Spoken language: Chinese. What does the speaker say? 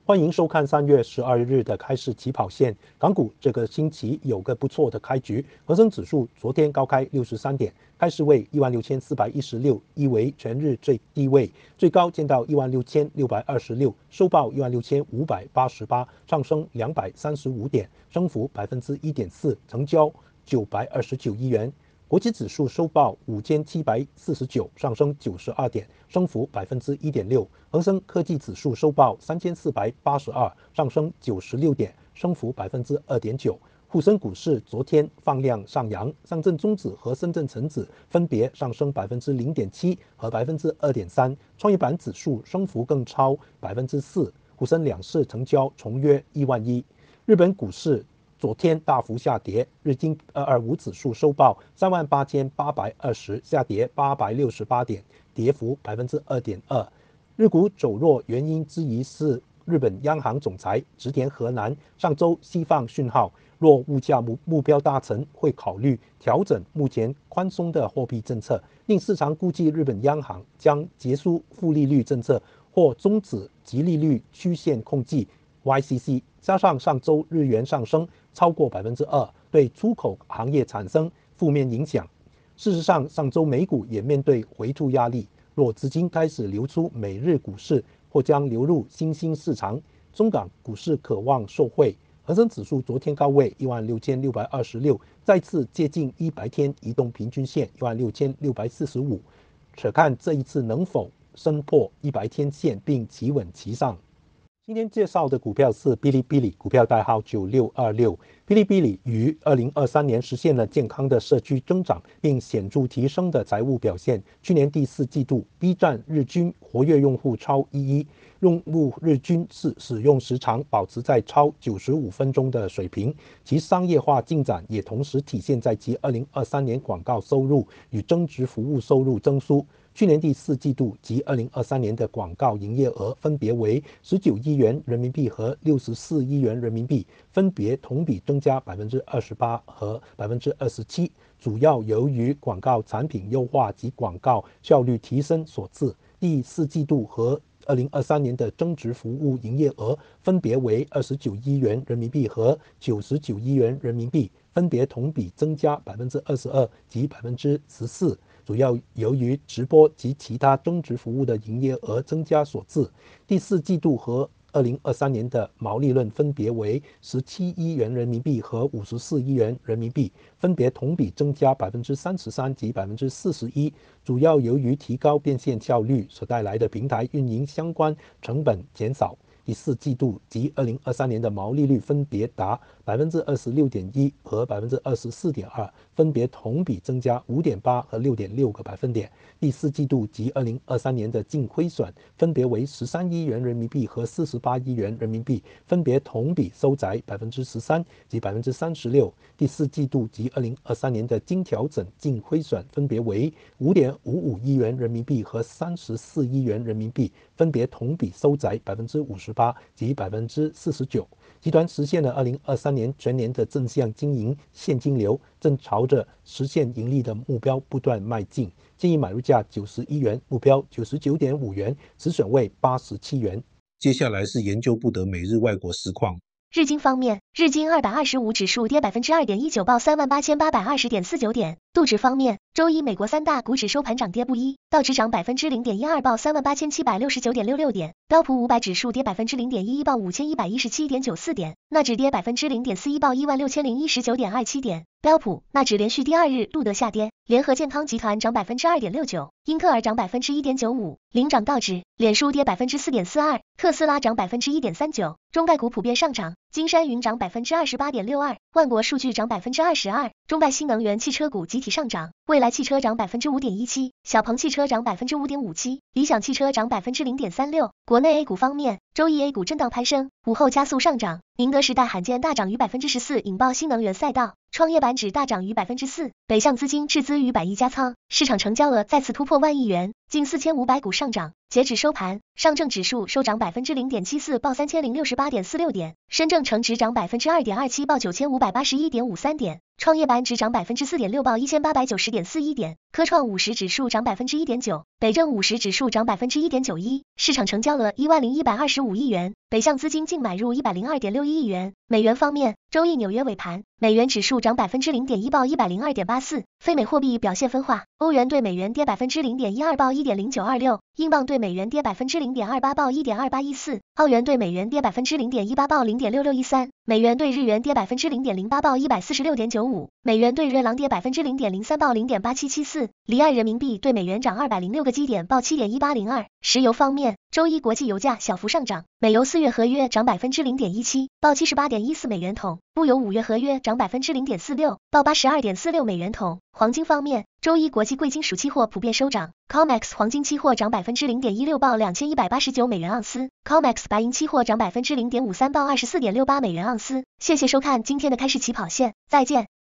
欢迎收看3月12日的开市起跑线。港股这个星期有个不错的开局，恒生指数昨天高开63点，开市位16416，一为全日最低位，最高见到16626，收报16588，上升235点，升幅1.4%，成交929亿元。国际指数收报5749，上升92点，升幅1.6%。恒生科技指数收报3482，上升96点，升幅2.9%。沪深股市昨天放量上扬，上证综指和深圳成指分别上升0.7%和2.3%，创业板指数升幅更超4%。沪深两市成交重约1万亿。日本股市昨天大幅下跌，日经225指数收报38820，下跌868点，跌幅2.2%。日股走弱原因之一是日本央行总裁植田和男上周释放讯号，若物价目标达成，会考虑调整目前宽松的货币政策，令市场估计日本央行将结束负利率政策或终止极利率曲线控制 YCC， 加上上周日元上升超过2%，对出口行业产生负面影响。事实上，上周美股也面对回吐压力，若资金开始流出美日股市，或将流入新兴市场，中港股市可望受惠。恒生指数昨天高位16626，再次接近100天移动平均线16645，且看这一次能否升破100天线并企稳其上。今天介绍的股票是哔哩哔哩，股票代号9626。哔哩哔哩于2023年实现了健康的社区增长，并显著提升的财务表现。去年第4季度 ，B 站日均活跃用户超1亿，用户日均使用时长保持在超95分钟的水平。其商业化进展也同时体现在其2023年广告收入与增值服务收入增速。去年第4季度及2023年的广告营业额分别为19亿元人民币和64亿元人民币，分别同比增加28%和27%，主要由于广告产品优化及广告效率提升所致。第4季度和2023年的增值服务营业额分别为29亿元人民币和99亿元人民币，分别同比增加22%及14%。主要由于直播及其他增值服务的营业额增加所致。第4季度和2023年的毛利润分别为17亿元人民币和54亿元人民币，分别同比增加33%及41%，主要由于提高变现效率所带来的平台运营相关成本减少。第4季度及2023年的毛利率分别达26.1%和24.2%，分别同比增加5.8%和6.6个百分点。第4季度及2023年的净亏损分别为13亿元人民币和48亿元人民币，分别同比收窄13%及36%。第4季度及2023年的经调整净亏损分别为5.55亿元人民币和34亿元人民币，分别同比收窄58%及49%。集团实现了2023年全年的正向经营现金流，正朝着实现盈利的目标不断迈进。建议买入价91元，目标99.5元，止损位87元。接下来是研究部的每日外国实况。 日经方面，日经225指数跌2.19%，报38820.49点。沪指方面，周一美国3大股指收盘涨跌不一，道指涨0.12%，报38769.66点；标普500指数跌0.11%，报5117.94点；纳指跌0.41%，报16019.27点。标普、纳指连续第2日录得下跌，联合健康集团涨2.69%，英特尔涨1.15%，领涨道指，脸书跌4.42%，特斯拉涨1.39%，中概股普遍上涨，金山云涨28.62%，万国数据涨22%，中外新能源汽车股集体上涨，蔚来汽车涨5.17%，小鹏汽车涨5.57%，理想汽车涨0.36%。国内 A 股方面，周一 A 股震荡攀升，午后加速上涨，宁德时代罕见大涨逾14%，引爆新能源赛道。创业板指大涨逾4%，北向资金斥资逾100亿加仓，市场成交额再次突破万亿元，近4500股上涨。截止收盘，上证指数收涨0.74%，报3068.46点；深证成指涨2.27%，报9581.53点；创业板指涨4.6%，报1890.41点；科创50指数涨1.9%， 北证50指数涨 1.91%， 市场成交额10125亿元，北向资金净买入102.61亿元。美元方面，周一纽约尾盘，美元指数涨 0.1% 报 102.84， 非美货币表现分化，欧元对美元跌 0.12% 报 1.0926， 英镑对美元跌 0.28% 报 1.2814， 澳元对美元跌 0.18% 报 0.6613， 美元对日元跌 0.08% 报 146.95， 美元对瑞郎跌 0.03% 报 0.8774， 离岸人民币对美元涨206个基点报 7.1802。石油方面，周一国际油价小幅上涨，美油4月合约涨 0.17%， 报 78.14 美元桶，布油5月合约涨 0.46%， 报 82.46 美元桶。黄金方面，周一国际贵金属期货普遍收涨 ，COMEX 黄金期货涨 0.16%， 报2189美元盎司 ，COMEX 白银期货涨 0.53%， 报24.68美元盎司。谢谢收看今天的开市起跑线，再见。